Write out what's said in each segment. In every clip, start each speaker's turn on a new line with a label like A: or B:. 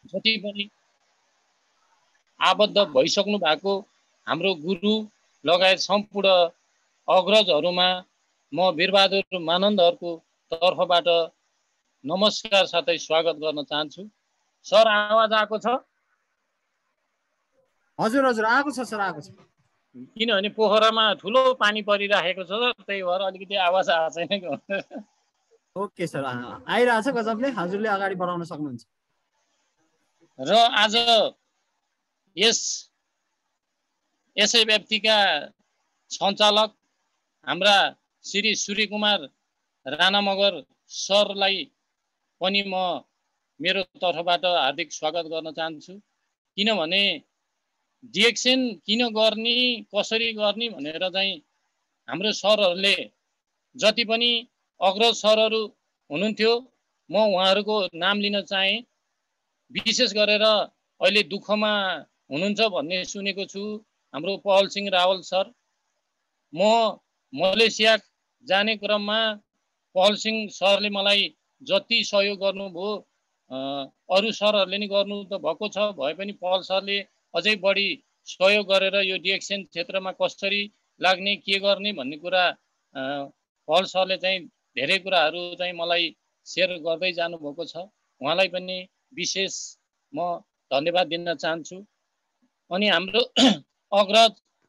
A: जति पनि आबद्ध भइसक्नु भएको हाम्रो गुरु लगायत सम्पूर्ण अग्रजहरूमा म वीरबहादुर मानन्दहरूको तर्फबाट नमस्कार साथै स्वागत गर्न चाहन्छु। सर आवाज आएको छ?
B: हजुर हजुर आएको छ सर, आएको छ।
A: किनभने पोखरामा ठुलो पानी परिराखेको छ, त्यही भएर अलिकति आवाज आएको छैन।
B: ओके सर, आइरहेछ गजबले, हजुरले अगाडि बढाउन सक्नुहुन्छ।
A: र आज यसै व्यक्तिका सञ्चालक हाम्रा श्री सूर्यकुमार राणा मगर सरलाई पनि म मेरो तर्फबाट हार्दिक स्वागत गर्न चाहन्छु। किनभने डिएक्सन किन गर्ने, कसरी गर्ने भनेर चाहिँ हाम्रो सरहरूले जति पनि अग्रज सरहरू हुनुहुन्थ्यो, म उहाँहरूको नाम लिन चाहे। विशेष गरेर अहिले दुःखमा हुनुहुन्छ भन्ने सुनेको छु हाम्रो पहल सिंह रावल सर। म मलेसिया जाने क्रममा पहल सिंह सरले मलाई जति सहयोग गर्नुभयो अरू सरहरूले नि गर्नु त भएको छ, भए पनि पहल सरले अझै बढी सहयोग गरेर यो डिएक्सन क्षेत्रमा कसरी लाग्ने, के गर्ने भन्ने कुरा पहल सरले चाहिँ धेरै कुराहरू चाहिँ मलाई सेयर गर्दै जानुभएको छ। उहाँलाई पनि विशेष म धन्यवाद दिन चाहन्छु। अनि हाम्रो अग्रज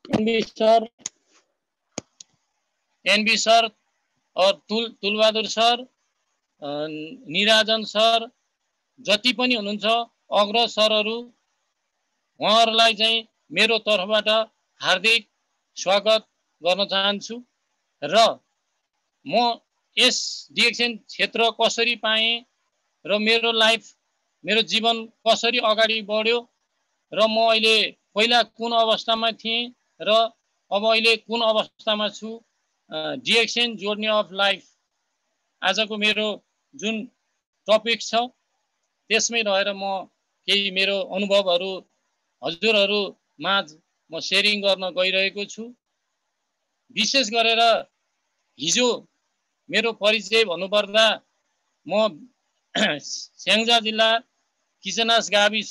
A: एनबी सर और तुलबहादुर सर, निराजन सर, जति पनि हुनुहुन्छ अग्रज सरहरू, उहाँहरूलाई चाहिँ मेरो तर्फबाट हार्दिक स्वागत गर्न चाहन्छु। र म यस डिएक्सन क्षेत्र कसरी पाएँ र मेरो लाइफ, मेरो जीवन कसरी अगाडि बढ्यो र म अहिले पहिला कुन अवस्थामा थिएँ र अब अहिले कुन अवस्थामा छु, डिएक्सन जर्नी अफ लाइफ आजको मेरो जुन टपिक छ त्यसमै रहेर म केही मेरो अनुभवहरू हजुरहरू माझ म सेयरिङ गर्न गइरहेको छु। विशेष गरेर हिजो मेरो परिचय भन्नुपर्दा म स्याङ्जा जिल्ला किचनास गाविस,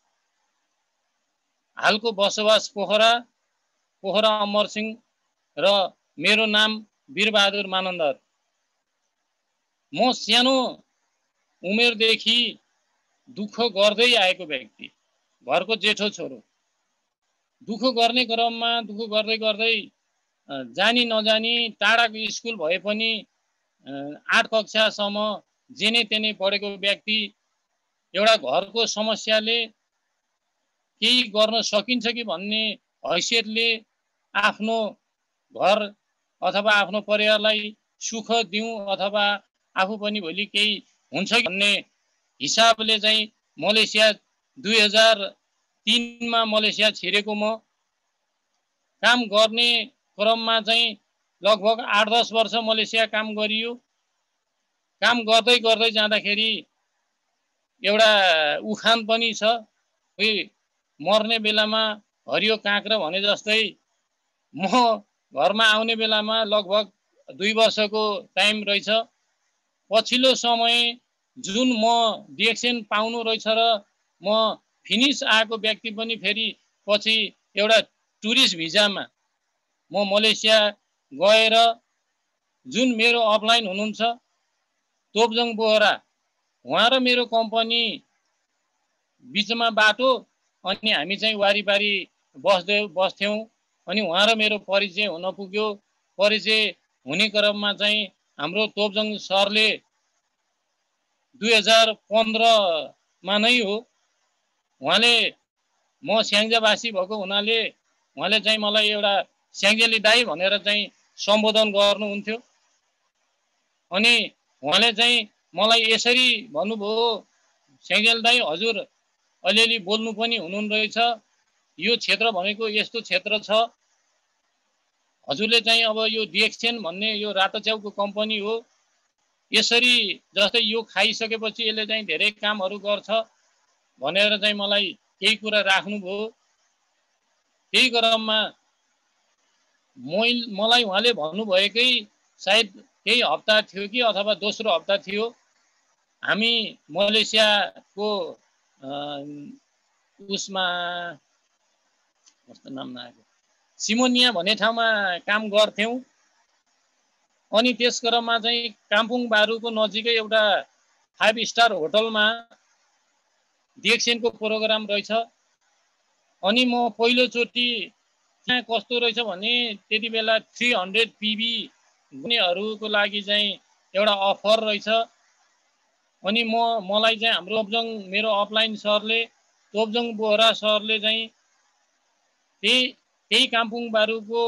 A: हालको बसोबास पोखरा अमरसिंह र मेरो नाम वीरबहादुर मानन्दर। म सानो उमेरदेखि दुःख गर्दै आएको व्यक्ति, घरको जेठो छोरो। दुःख गर्ने क्रममा दुःख गर्दै गर्दै जानी नजानी टाढाको स्कुल भए पनि 8 कक्षासम्म जेने तेने पढेको व्यक्ति, एउटा घरको समस्याले केही गर्न सकिन्छ कि भन्ने हैसियतले आफ्नो घर अथवा आफ्नो परिवारलाई सुख दिउँ अथवा आफू पनि भोलि केही हुन्छ भन्ने हिसाबले चाहिँ मलेसिया 2003 मा मलेसिया छिरेको म। काम गर्ने क्रममा चाहिँ लगभग 8-10 वर्ष मलेसिया काम गरियो। काम गर्दै गर्दै जाँदाखेरि एउटा उखान पनि छ, मर्ने बेलामा हरियो काँक्रा भने जस्तै म घरमा आउने बेलामा लगभग 2 वर्षको टाइम रहेछ। पछिल्लो समय जुन म डिएक्सन पाउनु रहेछ र म फिनिस आएको व्यक्ति पनि फेरि पछि एउटा टुरिस्ट भिजामा म मलेसिया गएर जुन मेरो अपलाइन हुनुहुन्छ तोपजङ बोहरा, उहाँ र मेरो कम्पनी बिचमा बाटो, अनि हामी चाहिँ वारिपारी बस्थ्यौँ। अनि उहाँ र मेरो परिचय हुन पुग्यो। परिचय हुने क्रममा चाहिँ हाम्रो तोपजङ सरले 2015 मा नै हो, उहाँले म स्याङ्जावासी भएको हुनाले उहाँले चाहिँ मलाई एउटा स्याङ्जेली दाई भनेर चाहिँ सम्बोधन गर्नुहुन्थ्यो। अनि उहाँले चाहिँ मलाई यसरी भन्नुभयो, स्याङ्जेली दाई हजुर अलिअलि बोल्नु पनि हुनुहुन्न रहेछ, यो क्षेत्र भनेको यस्तो क्षेत्र छ, हजुरले चाहिँ अब यो डिएक्सन भन्ने यो रातो च्याउको कम्पनी हो, यसरी जस्तै यो खाइसकेपछि यसले चाहिँ धेरै कामहरू गर्छ भनेर चाहिँ मलाई केही कुरा राख्नुभयो। त्यही क्रममा मलाई उहाँले भन्नुभएकै सायद केही हप्ता थियो कि अथवा दोस्रो हप्ता थियो, हामी मलेसियाको उसमा कस्तो नाम नआएको सिमोनिया भन्ने ठाउँमा काम गर्थ्यौँ। अनि त्यस क्रममा चाहिँ काम्पुङ बारुको नजिकै एउटा 5 स्टार होटलमा डिएक्सएनको प्रोग्राम रहेछ। अनि म पहिलोचोटि त्यहाँ कस्तो रहेछ भने त्यति बेला 300 PB गुनेहरूको लागि चाहिँ एउटा अफर रहेछ। अनि मलाई चाहिँ हाम्रो तोप्जङ मेरो अपलाइन सरले तोप्जङ बोहरा सरले चाहिँ त्यही काम्पुङ बारुको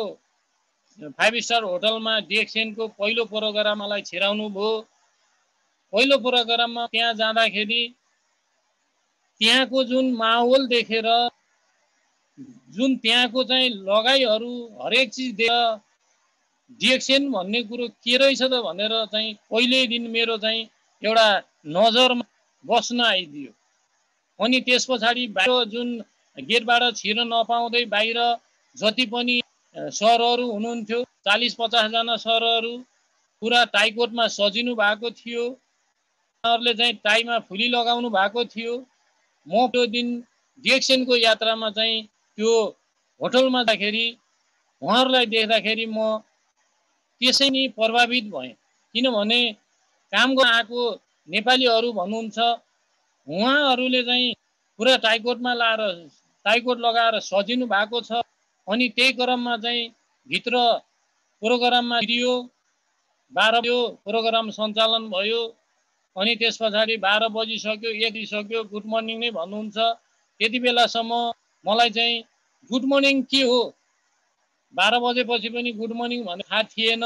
A: 5 स्टार होटलमा डिएक्सएनको पहिलो प्रोग्राम मलाई छिराउनु भयो। पहिलो प्रोग्राममा त्यहाँ जाँदाखेरि त्यहाँको जुन माहौल देखेर जुन त्यहाँको चाहिँ लगाइहरू हरेक चिज देखेर डिएक्सएन भन्ने कुरो के रहेछ त भनेर चाहिँ पहिल्यै दिन मेरो चाहिँ एउटा नजरमा बस्न आइदियो। अनि त्यस पछाडि बाहिर जुन गेटबाट छिर्न नपाउँदै बाहिर जति पनि सरहरू हुनुहुन्थ्यो 40-50 जना सरहरू पुरा टाइकोटमा सजिनु भएको थियो। उहाँहरूले चाहिँ टाईमा फुली लगाउनु भएको थियो। म त्यो दिन डिएक्सएनको यात्रामा चाहिँ त्यो होटलमा जाँदाखेरि उहाँहरूलाई देख्दाखेरि म त्यसै नै प्रभावित भएँ। किनभने काम गर्न आएको नेपालीहरू भन्नुहुन्छ उहाँहरूले चाहिँ पुरा टाइकोटमा लाएर टाइकोट लगाएर सजिनु भएको छ। अनि त्यही क्रममा चाहिँ भित्र प्रोग्राममा थियो 12 बज्यो प्रोग्राम सञ्चालन भयो। अनि त्यस पछाडि 12 बजिसक्यो 1 बजिसक्यो गुड मर्निङ नै भन्नुहुन्छ। त्यति बेलासम्म मलाई चाहिँ गुड मर्निङ के हो 12 बजेपछि पनि गुड मर्निङ भन्ने थाहा थिएन।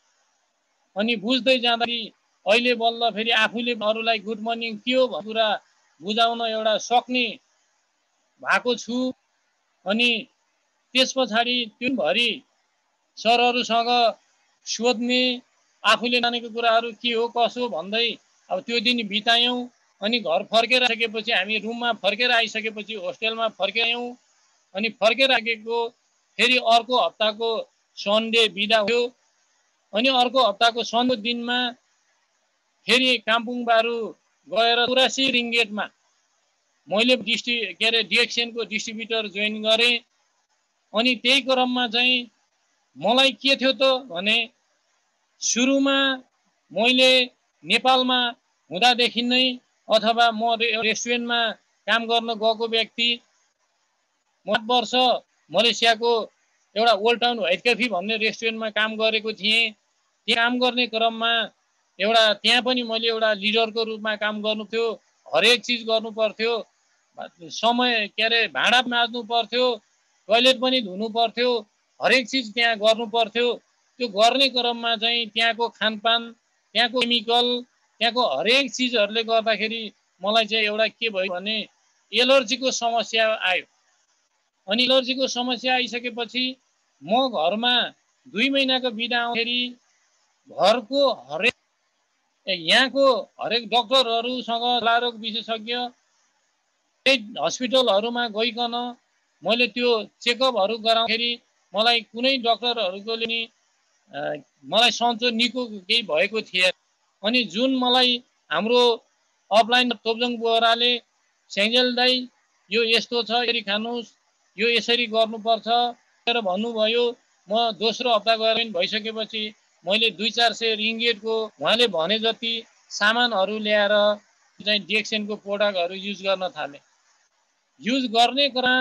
A: अनि बुझ्दै जाँदाखेरि अहिले बल्ल फेरि आफूले अरूलाई गुड मर्निङ के हो भन्ने कुरा बुझाउन एउटा सक्ने भएको छु। अनि त्यस पछाडि दिनभरि सरहरूसँग सोध्ने आफूले जानेको कुराहरू के हो कसो भन्दै अब त्यो दिन बितायौँ। अनि घर फर्केर आइसकेपछि हामी रुममा फर्केर आइसकेपछि होस्टेलमा फर्क्यौँ। अनि फर्केर आएको फेरि अर्को हप्ताको सन्डे बिदा भयो। अनि अर्को हप्ताको सन्डे दिनमा फेरि काम्पुङ बारु गएर 84 रिङ्गेटमा मैले डिएक्सएनको डिस्ट्रिब्युटर जोइन गरेँ। अनि त्यही क्रममा चाहिँ मलाई के थियो त भने सुरुमा मैले नेपालमा हुँदादेखि नै अथवा म रेस्टुरेन्टमा काम गर्न गएको व्यक्ति 8 वर्ष मलेसियाको एउटा ओल्ड टाउन व्हाइट कफी भन्ने रेस्टुरेन्टमा काम गरेको थिएँ। त्यहाँ काम गर्ने क्रममा एउटा त्यहाँ पनि मैले एउटा लिडरको रूपमा काम गर्नु थियो। हरेक चिज गर्नु पर्थ्यो। समय भाँडा माझ्नु पर्थ्यो, टोयलेट पनि धुनु पर्थ्यो, हरेक चिज त्यहाँ गर्नु पर्थ्यो। त्यो गर्ने क्रममा चाहिँ त्यहाँको खानपान त्यहाँको केमिकल त्यहाँको हरेक चिजहरूले गर्दाखेरि मलाई चाहिँ एउटा के भयो भने एलर्जीको समस्या आयो। अनि एलर्जीको समस्या आइसकेपछि म घरमा 2 महिनाको बिदा आउँदाखेरि घरको हरेक यहाँको हरेक डक्टरहरूसँग लारोग विशेषज्ञ हस्पिटलहरूमा गइकन मैले त्यो चेकअपहरू गराउँदाखेरि मलाई कुनै डक्टरहरूकोले नि मलाई सन्चो निको केही भएको थिएन। अनि जुन मलाई हाम्रो अपलाइन तोप्जङ बोहराले सेन्जेल दाई यो यस्तो छ यसरी खानुहोस् यो यसरी गर्नुपर्छ भनेर भन्नुभयो। म दोस्रो हप्ता गएर भइसकेपछि मैले 200-400 रिङ्गेटको उहाँले भने जति सामानहरू ल्याएर चाहिँ डिएक्सएनको प्रोडक्टहरू युज गर्न थालेँ। युज गर्ने क्रममा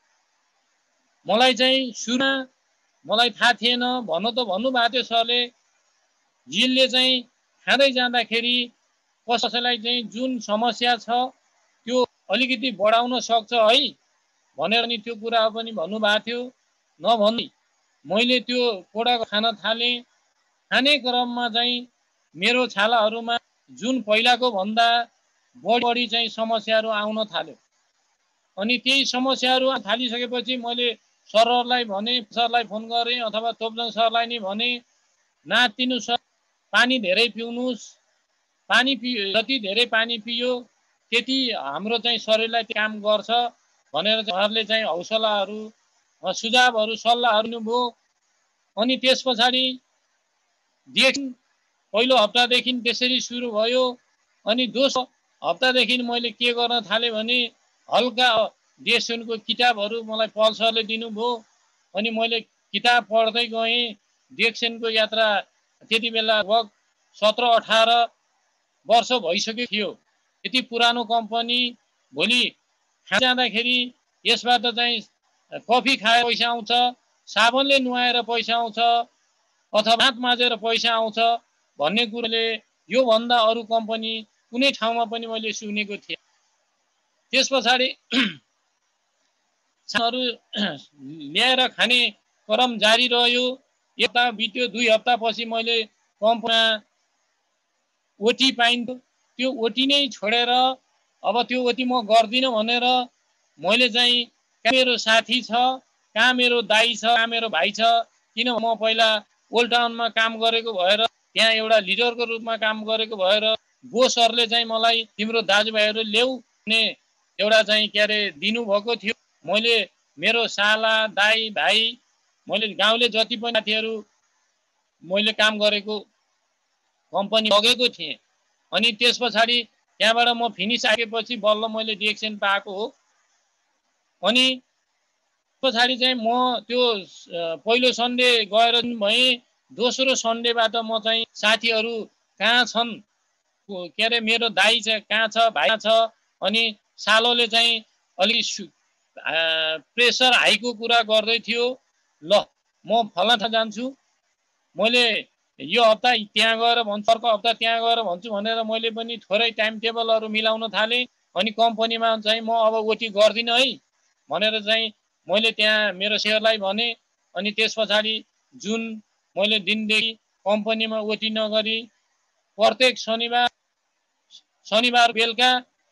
A: मलाई चाहिँ सुरुमा मलाई थाहा थिएन भन्नु त भन्नुभएको थियो सरले जिलले चाहिँ खाँदै जाँदाखेरि कसैलाई चाहिँ जुन समस्या छ त्यो अलिकति बढाउन सक्छ है भनेर नि त्यो कुरा पनि भन्नुभएको थियो। नभन्दै मैले त्यो प्रोडक्ट खान थालेँ। खाने क्रममा चाहिँ मेरो छालाहरूमा जुन पहिलाको भन्दा बढी चाहिँ समस्याहरू आउन थाल्यो। अनि त्यही समस्याहरू थालिसकेपछि मैले सरहरूलाई भने सरलाई फोन गरेँ अथवा तोप्जङ सरलाई नि भने नातिनु सर पानी धेरै पिउनुहोस्, पानी जति धेरै पानी पियो त्यति हाम्रो चाहिँ शरीरलाई काम गर्छ भनेर उहाँहरूले चाहिँ हौसलाहरू सुझावहरू सल्लाहहरू दिनुभयो। अनि त्यस पछाडि डिएक्सन पहिलो हप्तादेखि त्यसरी सुरु भयो। अनि दोस्रो हप्तादेखि मैले के गर्न थालेँ भने हल्का देशनको किताबहरू मलाई पल्सरले दिनुभयो अनि मैले किताब पढ्दै गएँ। देशनको यात्रा त्यति बेला लगभग 17-18 वर्ष भइसक्यो थियो। यति पुरानो कम्पनी भोलि जाँदाखेरि यसबाट चाहिँ कफी खाएर पैसा आउँछ, साबुनले नुहाएर पैसा आउँछ अथवा हात माझेर पैसा आउँछ भन्ने कुरोले योभन्दा अरू कम्पनी कुनै ठाउँमा पनि मैले सुनेको थिएँ। त्यस पछाडि ल्याएर खाने क्रम जारी रह्यो। एक हप्ता बित्यो, 2 हप्तापछि मैले कम्पनीमा ओटी पाइन्थ्यो। त्यो ओटी नै छोडेर अब त्यो ओटी म गर्दिनँ भनेर मैले चाहिँ कहाँ मेरो साथी छ, कहाँ मेरो दाइ छ, कहाँ मेरो भाइ छ, किन म पहिला ओल्ड टाउनमा काम गरेको भएर त्यहाँ एउटा लिडरको रूपमा काम गरेको भएर बोसहरूले चाहिँ मलाई तिम्रो दाजुभाइहरू ल्याऊ भने एउटा चाहिँ के अरे दिनुभएको थियो। मैले मेरो साला दाइ भाइ मैले गाउँले जति पनि साथीहरू मैले काम गरेको कम्पनी लगेको थिएँ। अनि त्यस पछाडि त्यहाँबाट म फिनिस आएपछि बल्ल मैले डिएक्सन पाएको हो। अनि पछाडि चाहिँ म त्यो पहिलो सन्डे गएर भएँ। दोस्रो सन्डेबाट म चाहिँ साथीहरू कहाँ छन्, के अरे मेरो दाइ चाहिँ कहाँ छ, भाइ छ, अनि सालोले चाहिँ अलि प्रेसर हाईको कुरा गर्दै थियो। ल म फलाना जान्छु, मैले यो हप्ता त्यहाँ गएर भन्छु, अर्को हप्ता त्यहाँ गएर भन्छु भनेर मैले पनि थोरै टाइम टेबलहरू मिलाउन थालेँ। अनि कम्पनीमा चाहिँ म अब ओटी गर्दिनँ है भनेर चाहिँ मैले त्यहाँ मेरो सेयरलाई भने। अनि त्यस पछाडि जुन मैले दिनदेखि कम्पनीमा ओटी नगरी प्रत्येक शनिबार बेलुका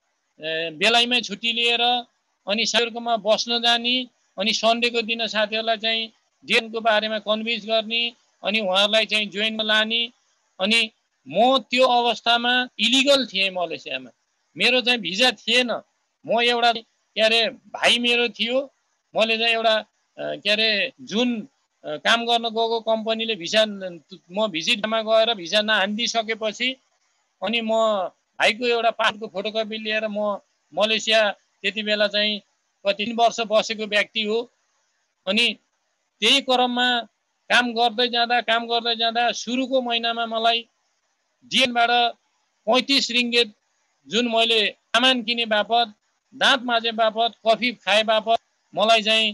A: बेलायमै छुट्टी लिएर अनि साथीहरूकोमा बस्न जाने, अनि सन्डेको दिन साथीहरूलाई चाहिँ डिएनको बारेमा कन्भिन्स गर्ने, अनि उहाँहरूलाई चाहिँ जोइन लाने। अनि म त्यो अवस्थामा इलिगल थिएँ मलेसियामा, मेरो चाहिँ भिजा थिएन। म एउटा के अरे भाइ मेरो थियो, मैले चाहिँ एउटा के अरे जुन काम गर्न गएको कम्पनीले भिसा म भिजिटमा गएर भिसा नहानिदिइसकेपछि अनि म भाइको एउटा पासपोर्टको फोटोकपी लिएर म मलेसिया त्यति बेला चाहिँ कति 3 वर्ष बसेको व्यक्ति हो। अनि त्यही क्रममा काम गर्दै जाँदा सुरुको महिनामा मलाई डिएनबाट 35 रिङ्गेट जुन मैले सामान किने बापत, दाँत माझे बापत, कफी खाए बापत मलाई चाहिँ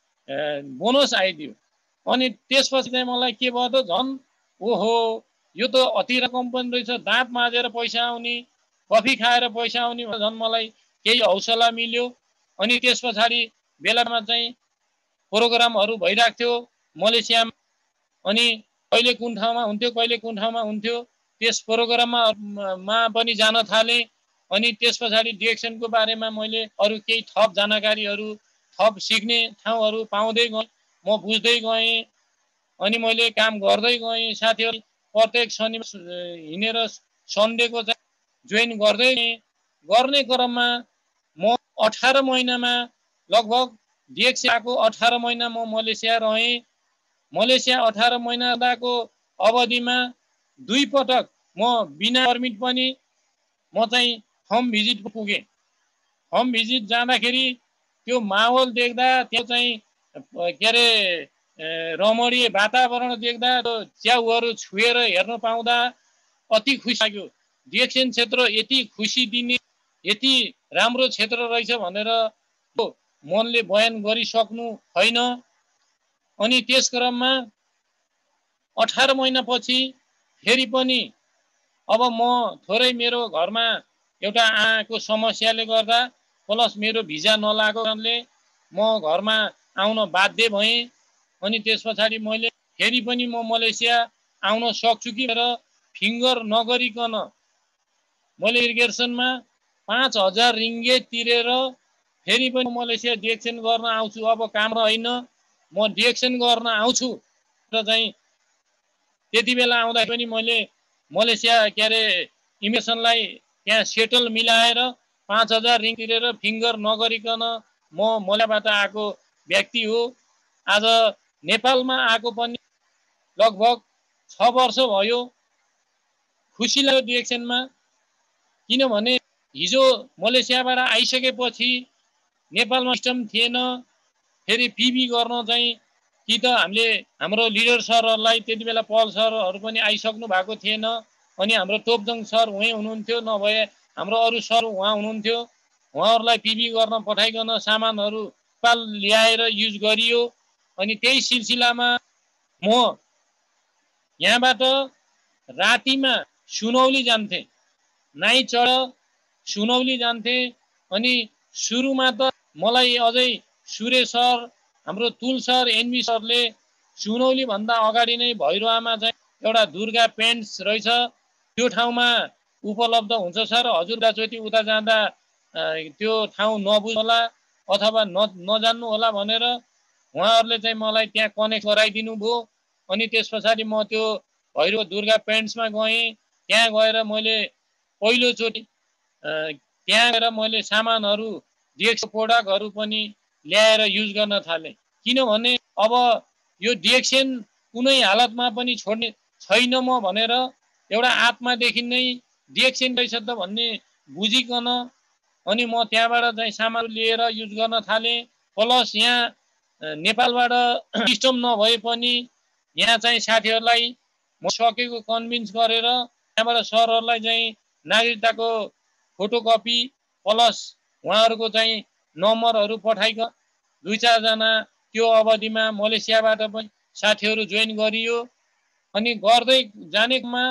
A: बोनस आइदियो। अनि त्यसपछि चाहिँ मलाई के भयो त झन् ओहो यो त अतिरा कम्पनी रहेछ, दाँत माझेर पैसा आउने, कफी खाएर पैसा आउने, झन् मलाई केही हौसला मिल्यो। अनि त्यस पछाडि बेलामा चाहिँ प्रोग्रामहरू भइरहेको थियो मलेसियामा। अनि कहिले कुन ठाउँमा हुन्थ्यो, कहिले कुन ठाउँमा हुन्थ्यो, त्यस प्रोग्राममा पनि जान थालेँ। अनि त्यस पछाडि डिएक्सनको बारेमा मैले अरू केही थप जानकारीहरू, थप सिक्ने ठाउँहरू पाउँदै गएँ, म बुझ्दै गएँ। अनि मैले काम गर्दै गएँ। साथीहरू प्रत्येक शनिबार हिँडेर सन्डेको चाहिँ जोइन गर्दै गर्ने क्रममा म 18 महिनामा लगभग डिएक्सको 18 महिना म मलेसिया रहेँ। मलेसिया 18 महिनाको अवधिमा 2 पटक म बिना पर्मिट पनि म चाहिँ होम भिजिट पुगेँ। होम भिजिट जाँदाखेरि त्यो माहौल देख्दा, त्यो चाहिँ के अरे रमणीय वातावरण देख्दा, च्याउहरू छुएर हेर्न पाउँदा अति खुसी लाग्यो। डिएक्सन क्षेत्र यति खुसी दिने, यति राम्रो क्षेत्र रहेछ भनेर मनले बयान गरिसक्नु छैन। अनि त्यस क्रममा 18 महिनापछि फेरि पनि अब म थोरै मेरो घरमा एउटा आँखाको समस्याले गर्दा प्लस मेरो भिजा नलागेको कारणले म घरमा आउन बाध्य भएँ। अनि त्यस पछाडि मैले फेरि पनि म मलेसिया आउन सक्छु कि भनेर फिङ्गर नगरिकन मैले इरिगेसनमा 5000 रिङ्गेट तिरेर फेरि पनि मलेसिया डिएक्सन गर्न आउँछु। अब काम होइन, म डिएक्सन गर्न आउँछु र चाहिँ त्यति बेला आउँदा पनि मैले मलेसिया के अरे इमिग्रेसनलाई त्यहाँ सेटल मिलाएर 5000 रिङ तिरेर फिङ्गर नगरिकन म मलेसियाबाट आएको व्यक्ति हो। आज नेपालमा आएको पनि लगभग 6 वर्ष भयो। खुसी लाग्यो डिएक्सनमा, किनभने हिजो मलेसियाबाट आइसकेपछि नेपालमा सिस्टम थिएन, फेरि पिबी गर्न चाहिँ कि त हामीले हाम्रो लिडर सरहरूलाई त्यति बेला पल सरहरू पनि आइसक्नु भएको थिएन, अनि हाम्रो तोपजङ सर उहीँ हुनुहुन्थ्यो, नभए हाम्रो अरू सर उहाँ हुनुहुन्थ्यो, उहाँहरूलाई पिबी गर्न पठाइकन सामानहरू नेपाल ल्याएर युज गरियो। अनि त्यही सिलसिलामा म यहाँबाट रातिमा सुनौली जान्थे, नाइ चढ सुनौली जान्थे। अनि सुरुमा त मलाई अझै सुरेश सर, हाम्रो तुल सर, एनबी सरले सुनौली भन्दा अगाडि नै भैरवामा चाहिँ एउटा दुर्गा पेन्ट्स रहेछ, त्यो ठाउँमा उपलब्ध हुन्छ सर, हजुर दाचोटि उता जाँदा त्यो ठाउँ नबुझ्नु होला अथवा नजान्नु होला भनेर उहाँहरूले चाहिँ मलाई त्यहाँ कनेक्ट गराइदिनु भयो। अनि त्यस पछाडि म त्यो भैरव दुर्गा पेन्ट्समा गएँ। त्यहाँ गएर मैले पहिलोचोटि त्यहाँ गएर मैले सामानहरू डिएक्स प्रोडक्टहरू पनि ल्याएर युज गर्न थालेँ। किनभने अब यो डिएक्सन कुनै हालतमा पनि छोड्ने छैन म भनेर एउटा आत्मादेखि नै डिएक्सन रहेछ त भन्ने बुझिकन अनि म त्यहाँबाट चाहिँ सामान लिएर युज गर्न थालेँ। प्लस यहाँ नेपालबाट सिस्टम नभए पनि यहाँ चाहिँ साथीहरूलाई म सकेको कन्भिन्स गरेर त्यहाँबाट सरहरूलाई चाहिँ नागरिकताको फोटोकपी प्लस उहाँहरूको चाहिँ नम्बरहरू पठाइकन 2-4 जना त्यो अवधिमा मलेसियाबाट पनि साथीहरू जोइन गरियो। अनि गर्दै जानेमा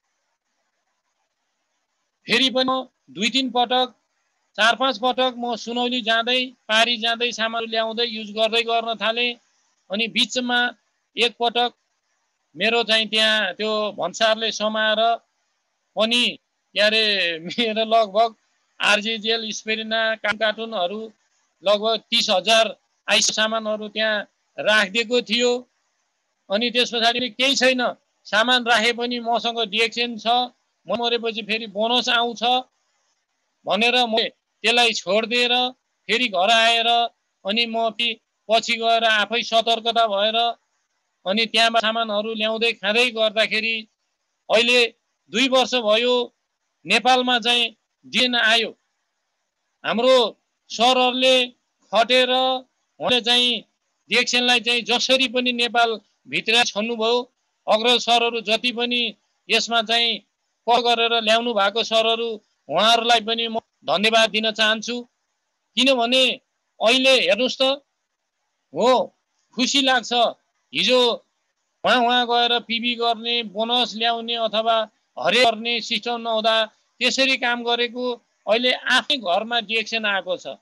A: फेरि पनि 2-3 पटक 4-5 पटक म सुनौली जाँदै पारी जाँदै सामान ल्याउँदै युज गर्दै गर्न थालेँ। अनि बिचमा एक पटक मेरो चाहिँ त्यहाँ त्यो भन्सारले समाएर पनि यारे मेरो लगभग आरजिजिएल स्पेरिना कार्टुनहरू लगभग 30,000 आइस सामानहरू त्यहाँ राखिदिएको थियो। अनि त्यस पछाडि केही छैन, सामान राखे पनि मसँग डिएक्सन छ, म मरेपछि फेरि बोनस आउँछ भनेर म त्यसलाई छोडिदिएर फेरि घर आएर अनि म पछि गएर आफै सतर्कता भएर अनि त्यहाँबाट सामानहरू ल्याउँदै खाँदै गर्दाखेरि अहिले 2 वर्ष भयो नेपालमा चाहिँ डिएन आयो। हाम्रो सरहरूले खटेर उहाँले चाहिँ डिएक्सनलाई चाहिँ जसरी पनि नेपाल भित्र छन्नुभयो। अग्रज सरहरू जति पनि यसमा चाहिँ गरेर ल्याउनु भएको सरहरू उहाँहरूलाई पनि म धन्यवाद दिन चाहन्छु। किनभने अहिले हेर्नुहोस् त, हो खुसी लाग्छ हिजो उहाँ गएर पिबी गर्ने, बोनस ल्याउने अथवा हरेक गर्ने सिस्टम नहुँदा त्यसरी काम गरेको अहिले आफ्नै घरमा डिएक्सन आएको छ।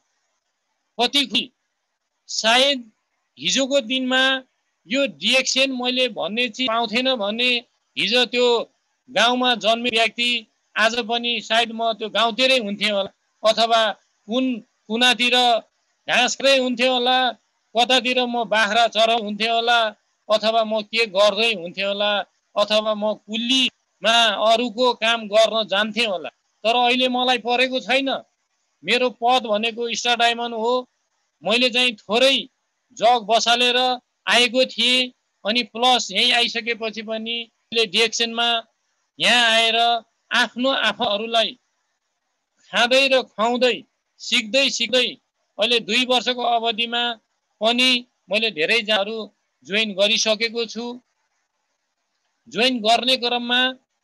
A: कति खुसी। सायद हिजोको दिनमा यो डिएक्सन मैले भन्ने चिज पाउँथेन भने हिजो त्यो गाउँमा जन्मे व्यक्ति आज पनि सायद म त्यो गाउँतिरै हुन्थेँ होला, अथवा कुनातिर घाँस खाँदै हुन्थ्यो होला, कतातिर म बाख्रा चराउ हुन्थ्यो होला, अथवा म के गर्दै हुन्थेँ होला, अथवा म कुल्लीमा अरूको काम गर्न जान्थेँ होला। तर अहिले मलाई परेको छैन। मेरो पद भनेको स्टार डायमन्ड हो। मैले चाहिँ थोरै जग बसालेर आएको थिएँ। अनि प्लस यहीँ आइसकेपछि पनि डिएक्सनमा यहाँ आएर आफ्नो आफूहरूलाई खाँदै र खुवाउँदै सिक्दै अहिले 2 वर्षको अवधिमा पनि मैले धेरैजनाहरू जोइन गरिसकेको छु। जोइन गर्ने क्रममा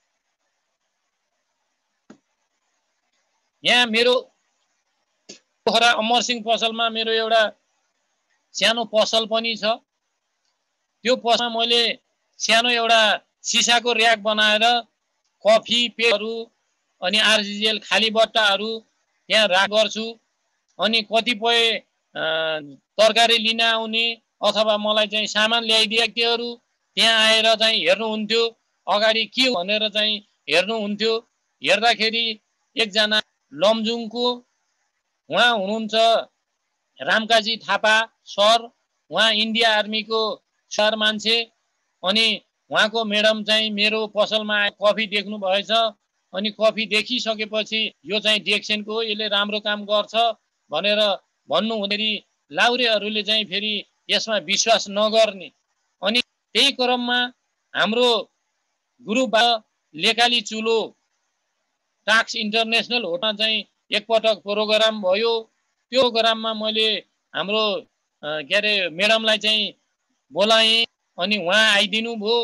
A: यहाँ मेरो पोखरा अमरसिंह पसलमा मेरो एउटा सानो पसल पनि छ। त्यो पसलमा मैले सानो एउटा सिसाको र्याक बनाएर कफी पेहरू अनि आरजिजिएल खाली बट्टाहरू त्यहाँ राख गर्छु। अनि कतिपय तरकारी लिन आउने अथवा मलाई चाहिँ सामान ल्याइदिएकाहरू त्यहाँ आएर चाहिँ हेर्नुहुन्थ्यो, अगाडि के भनेर चाहिँ हेर्नुहुन्थ्यो। हेर्दाखेरि एकजना लमजुङको उहाँ हुनुहुन्छ रामकाजी थापा सर, उहाँ इन्डिया आर्मीको सर मान्छे। अनि उहाँको म्याडम चाहिँ मेरो पसलमा कफी देख्नु भएछ। अनि कफी देखिसकेपछि यो चाहिँ डिएक्सनको हो, यसले राम्रो काम गर्छ भनेर भन्नु हुँदाखेरि लाउरेहरूले चाहिँ फेरि यसमा विश्वास नगर्ने। अनि त्यही क्रममा हाम्रो ग्रुपबाट लेकाली चुलो टाक्स इन्टरनेसनल होटलमा चाहिँ एकपटक प्रोग्राम भयो। त्यो प्रोग्राममा मैले हाम्रो के अरे म्याडमलाई चाहिँ बोलाएँ अनि उहाँ आइदिनु भयो।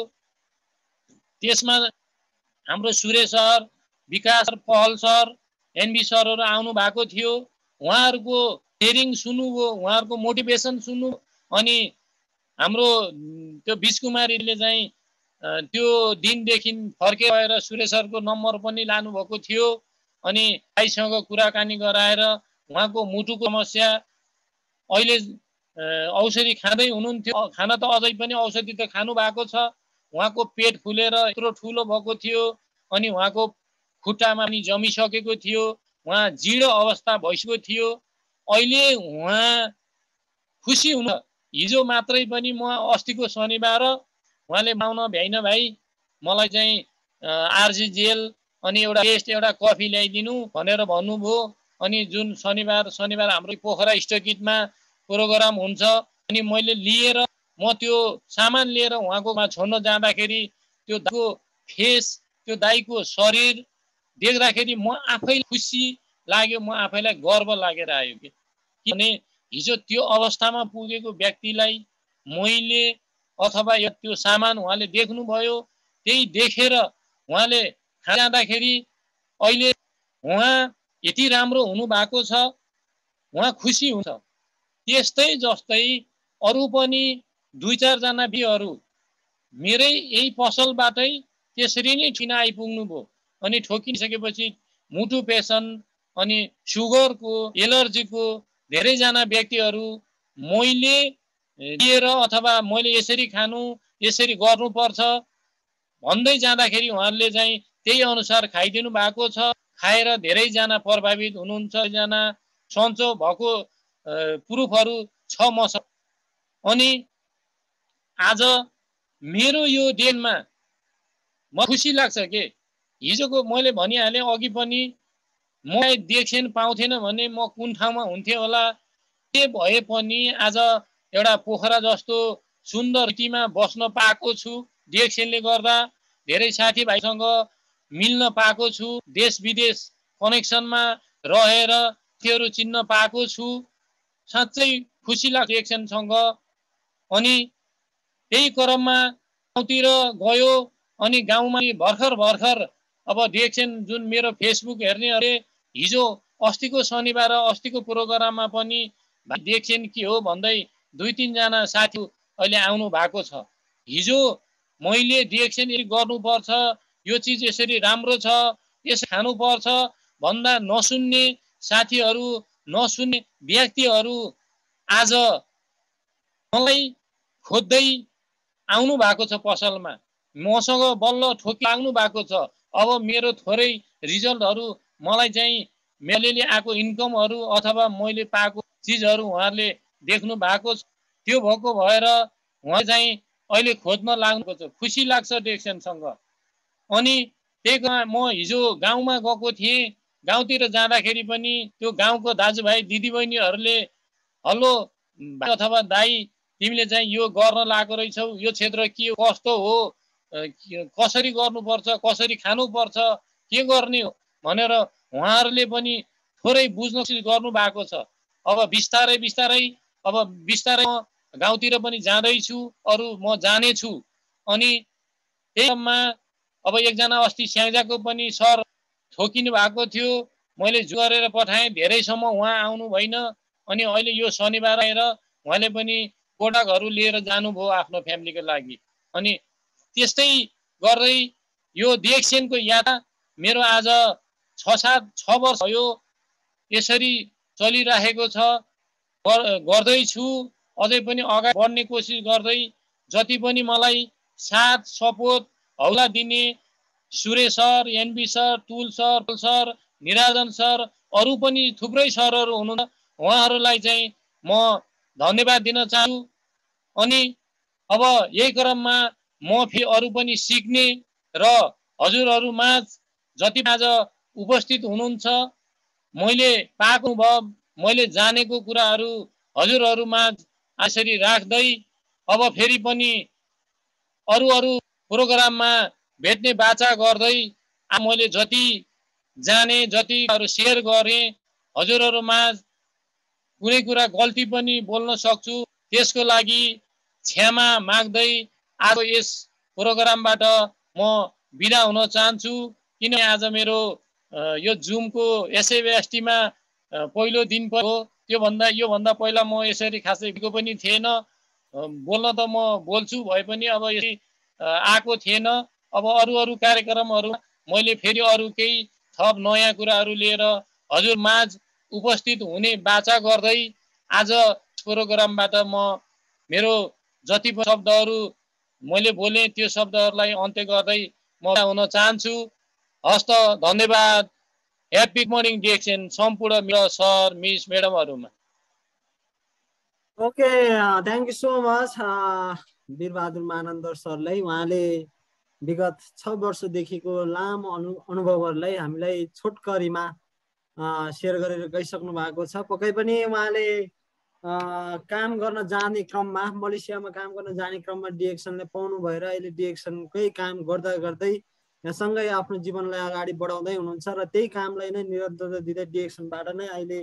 A: त्यसमा हाम्रो Suresh sir, Bikash sir, Pahal sir, NB सरहरू आउनु भएको थियो। उहाँहरूको सेयरिङ सुन्नुभयो, उहाँहरूको मोटिभेसन सुन्नु। अनि हाम्रो त्यो विशकुमारीले चाहिँ त्यो दिनदेखि फर्केर सुरेश सरको नम्बर पनि लानुभएको थियो। अनि भाइसँग कुराकानी गराएर उहाँको मुटुको समस्या, अहिले औषधि खाँदै हुनुहुन्थ्यो, खान त अझै पनि औषधि त खानु भएको छ। उहाँको पेट फुलेर यत्रो ठुलो भएको थियो अनि उहाँको खुट्टामा पनि जमिसकेको थियो, उहाँ जीर्ण अवस्था भइसकेको थियो। अहिले उहाँ खुसी हुन, हिजो मात्रै पनि म अस्तिको शनिबार उहाँले माउन भ्याइन भाइ, मलाई चाहिँ आरजी जेल अनि एउटा टेस्ट एउटा कफी ल्याइदिनु भनेर भन्नुभयो। अनि जुन शनिबार हाम्रो पोखरा स्टकिटमा प्रोग्राम हुन्छ अनि मैले लिएर म त्यो सामान लिएर उहाँकोमा छोड्न जाँदाखेरि त्यो दाइको फेस, त्यो दाइको शरीर देख्दाखेरि म आफै खुसी लाग्यो, म आफैलाई गर्व लागेर आयो। किनभने हिजो त्यो अवस्थामा पुगेको व्यक्तिलाई मैले अथवा त्यो सामान उहाँले देख्नुभयो, त्यही देखेर उहाँले जाँदाखेरि अहिले उहाँ यति राम्रो हुनु भएको छ, उहाँ खुसी हुन्छ। त्यस्तै जस्तै अरू पनि 2-4 जना बिहरू मेरै यही पसलबाटै त्यसरी नै ठिन आइपुग्नु भयो। अनि ठोकिसकेपछि मुटु पेसेन्ट अनि सुगरको, एलर्जीको धेरैजना व्यक्तिहरू मैले लिएर अथवा मैले यसरी खानु, यसरी गर्नुपर्छ भन्दै जाँदाखेरि उहाँहरूले चाहिँ त्यही अनुसार खाइदिनु भएको छ। खाएर धेरैजना प्रभावित हुनुहुन्छ, जना सन्चो भएको प्रुफहरू छ मसँग। अनि आज मेरो यो दिनमा म खुसी लाग्छ के, हिजोको मैले भनिहालेँ अघि पनि, म देख्छेन पाउँथेन भने म कुन ठाउँमा हुन्थेँ होला। के भए पनि आज एउटा पोखरा जस्तो सुन्दर सिटीमा बस्न पाएको छु। डिएक्सएनले गर्दा धेरै साथीभाइसँग मिल्न पाएको छु, देश विदेश कनेक्सनमा रहेर त्योहरू चिन्न पाएको छु। साँच्चै खुसी लाग्छ डिएक्सएनसँग। अनि त्यही क्रममा गाउँतिर गयो अनि गाउँमा भर्खर अब डिएक्सएन जुन मेरो फेसबुक हेर्ने अरे हिजो अस्तिको शनिबार अस्तिको प्रोग्राममा पनि डिएक्सएन के हो भन्दै 2-3 जना साथी अहिले आउनु भएको छ। हिजो मैले डिएक्सएन यसरी गर्नुपर्छ, यो चिज यसरी राम्रो छ, यसो खानुपर्छ भन्दा नसुन्ने साथीहरू, नसुन्ने व्यक्तिहरू आज मलाई खोज्दै आउनु भएको छ पसलमा, मसँग बल्ल ठोकिलाग्नु भएको छ। अब मेरो थोरै रिजल्टहरू मलाई चाहिँ मैले आएको इन्कमहरू अथवा मैले पाएको चिजहरू उहाँहरूले देख्नु भएको छ। त्यो भएको भएर उहाँ चाहिँ अहिले खोज्न लाग्नु छ। खुसी लाग्छ डिएक्सएनसँग। अनि त्यही म हिजो गाउँमा गएको थिएँ, गाउँतिर जाँदाखेरि पनि त्यो गाउँको दाजुभाइ दिदीबहिनीहरूले हेलो अथवा दाइ तिमीले चाहिँ यो गर्न लागेको रहेछौ, यो क्षेत्र के हो, कस्तो हो, कसरी गर्नुपर्छ, कसरी खानुपर्छ, के गर्ने हो भनेर उहाँहरूले पनि थोरै बुझ्न गर्नु भएको छ। अब बिस्तारै म गाउँतिर पनि जाँदैछु, अरू म जानेछु। अनि त्यहीमा अब एकजना अस्ति स्याङ्जाको पनि सर ठोकिनु भएको थियो, मैले गरेर पठाएँ, धेरैसम्म उहाँ आउनु भएन। अनि अहिले यो शनिबार आएर उहाँले पनि प्रोडक्टहरू लिएर जानुभयो आफ्नो फ्यामिलीको लागि। अनि त्यस्तै गर्दै यो डिएक्सएनको यात्रा मेरो आज 6 वर्ष भयो यसरी चलिरहेको छ, गर्दैछु। अझै पनि अगाडि बढ्ने कोसिस गर्दै जति पनि मलाई साथ सपोर्ट हौला दिने Suresh sir, NB sir, Tul sir, Nirajan sir, अरू पनि थुप्रै सरहरू हुनुहुन्छ, उहाँहरूलाई चाहिँ म धन्यवाद दिन चाहन्छु। अनि अब यही क्रममा म फेरि अरू पनि सिक्ने र हजुरहरूमाझ जति आज उपस्थित हुनुहुन्छ, मैले पाएको भयो, मैले जानेको कुराहरू हजुरहरूमाझ यसरी राख्दै अब फेरि पनि अरू प्रोग्राममा भेट्ने बाचा गर्दै मैले जति जाने जतिहरू सेयर गरेँ हजुरहरूमा कुनै कुरा गल्ती पनि बोल्न सक्छु त्यसको लागि क्षमा माग्दै आज यस प्रोग्रामबाट म बिदा हुन चाहन्छु किन आज मेरो यो जुमको एसएबीएसटीमा पहिलो दिन हो योभन्दा पहिला म यसरी खासै पनि थिएन बोल्न त म बोल्छु भए पनि अब यसरी आएको थिएन अब अरू कार्यक्रमहरू मैले फेरि अरू केही थप नयाँ कुराहरू लिएर हजुर माझ उपस्थित हुने बाचा गर्दै आज प्रोग्रामबाट म मेरो जति पनि शब्दहरू मैले बोले त्यो शब्दहरूलाई अन्त्य गर्दै म हुन चाहन्छु हस्त धन्यवाद ह्याप्पी मर्निङ डिएक्सन सम्पूर्ण मेरो सर मिस म्याडमहरुमा
B: okay thank you so much Birbahadur Mahanandar सरलाई उहाँले विगत 6 वर्षदेखिको लामो अनुभवहरूलाई हामीलाई छोटकरीमा सेयर गरेर गइसक्नु भएको छ पक्कै पनि उहाँले काम गर्न जाने क्रममा मलेसियामा काम गर्न जाने क्रममा डिएक्सनले पाउनु भएर अहिले डिएक्सनकै काम गर्दा गर्दै सँगै आफ्नो जीवनलाई अगाडि बढाउँदै हुनुहुन्छ र त्यही कामलाई नै निरन्तरता दिँदै डिएक्सनबाट नै अहिले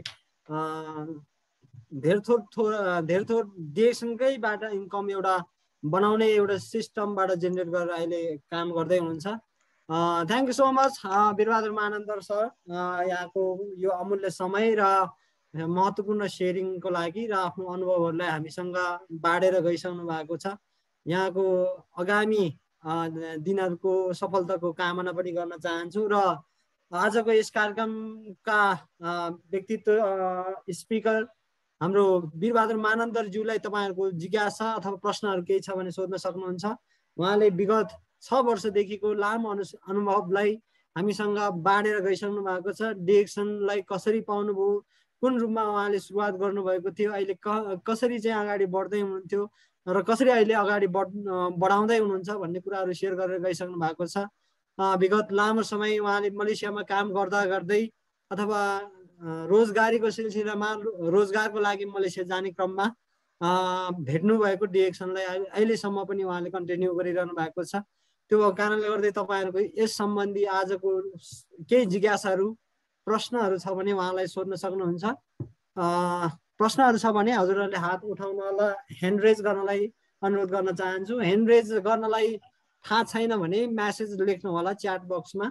B: धेर थोर डिएक्सनकैबाट इन्कम एउटा बनाउने एउटा सिस्टमबाट जेनेरेट गरेर अहिले काम गर्दै हुनुहुन्छ thank you so much Birbahadur Mahanandar sir यहाँको यो अमूल्य समय र महत्त्वपूर्ण सेयरिङको लागि र आफ्नो अनुभवहरूलाई हामीसँग बाँडेर गइसक्नु भएको छ यहाँको आगामी दिनहरूको सफलताको कामना पनि गर्न चाहन्छु र आजको यस कार्यक्रमका व्यक्तित्व स्पिकर हाम्रो वीरबहादुर महानन्दरज्यूलाई तपाईँहरूको जिज्ञासा अथवा प्रश्नहरू केही छ भने सोध्न सक्नुहुन्छ उहाँले विगत 6 वर्षदेखिको लामो अनुभवलाई हामीसँग बाँडेर गइसक्नु भएको छ डिएक्सनलाई कसरी पाउनुभयो कुन रूपमा उहाँले सुरुवात गर्नुभएको थियो अहिले कसरी चाहिँ अगाडि बढ्दै हुनुहुन्थ्यो र कसरी अहिले अगाडि बढाउँदै हुनुहुन्छ भन्ने कुराहरू सेयर गरेर गइसक्नु भएको छ विगत लामो समय उहाँले मलेसियामा काम गर्दा गर्दै अथवा रोजगारीको सिलसिलामा रोजगारको लागि मलेसिया जाने क्रममा भेट्नु भएको डिएक्सनलाई अहिलेसम्म पनि उहाँले कन्टिन्यू गरिरहनु भएको छ त्यो कारणले गर्दै तपाईँहरूको यस सम्बन्धी आजको केही जिज्ञासाहरू प्रश्नहरू छ भने उहाँलाई सोध्न सक्नुहुन्छ प्रश्नहरू छ भने हजुरहरूले हात उठाउन होला ह्यान्ड रेज गर्नलाई अनुरोध गर्न चाहन्छु ह्यान्ड रेज गर्नलाई थाहा छैन भने म्यासेज लेख्नु होला च्याट बक्समा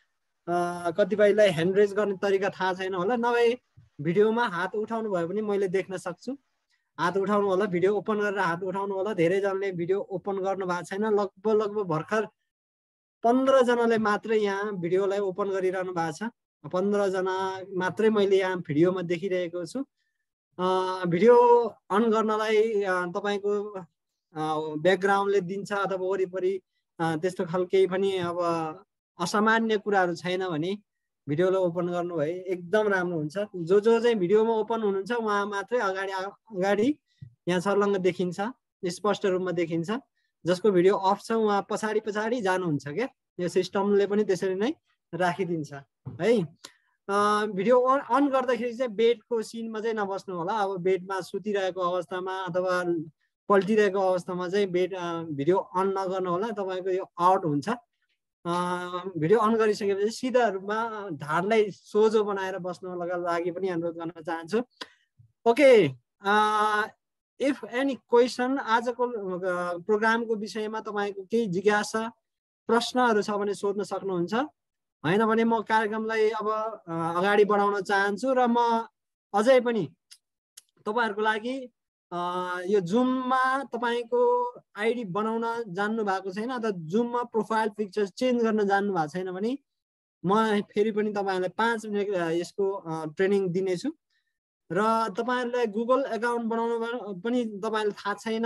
B: कतिपयलाई ह्यान्ड रेज गर्ने तरिका थाहा छैन होला नभए भिडियोमा हात उठाउनु भयो भने मैले देख्न सक्छु हात उठाउनु होला भिडियो ओपन गरेर हात उठाउनु होला धेरैजनाले भिडियो ओपन गर्नु भएको छैन लगभग भर्खर 15 जनाले मात्रै यहाँ भिडियोलाई ओपन गरिरहनु भएको छ 15 जना मात्रै मैले यहाँ भिडियोमा देखिरहेको छु भिडियो अन गर्नलाई तपाईको ब्याकग्राउन्डले दिन्छ अथवा वरिपरि त्यस्तो खालके पनि अब असामान्य कुराहरू छैन भने भिडियोलाई ओपन गर्नु भए एकदम राम्रो हुन्छ जो चाहिँ भिडियोमा ओपन हुनुहुन्छ उहाँ मात्रै अगाडि यहाँ सर्लङ्ग देखिन्छ स्पष्ट रूपमा देखिन्छ जसको भिडियो अफ छ उहाँ पछाडि जानुहुन्छ क्या यो सिस्टमले पनि त्यसरी नै राखिदिन्छ है भिडियो अन गर्दाखेरि चाहिँ बेडको सिनमा चाहिँ नबस्नु होला अब बेडमा सुतिरहेको अवस्थामा अथवा पल्टिरहेको अवस्थामा चाहिँ भिडियो अन नगर्नु होला तपाईको यो आउट हुन्छ भिडियो अन गरिसकेपछि सिधा रूपमा ढाडलाई सोझो बनाएर बस्नका लागि पनि अनुरोध गर्न चाहन्छु ओके इफ एनी क्वेसन आजको प्रोग्रामको विषयमा तपाईको केही जिज्ञासा प्रश्नहरू छ भने सोध्न सक्नुहुन्छ हैन भने म कार्यक्रमलाई अब अगाडि बढाउन चाहन्छु र म अझै पनि तपाईहरुको लागि यो जुममा तपाईको आईडी बनाउन जान्नु भएको छैन अथवा जुममा प्रोफाइल पिक्चर चेन्ज गर्न जान्नु भएको छैन भने म फेरि पनि तपाईहरुलाई 5 मिनेट यसको ट्रेनिङ दिनेछु र तपाईहरुलाई गुगल अकाउन्ट बनाउन पनि तपाईहरुलाई थाहा छैन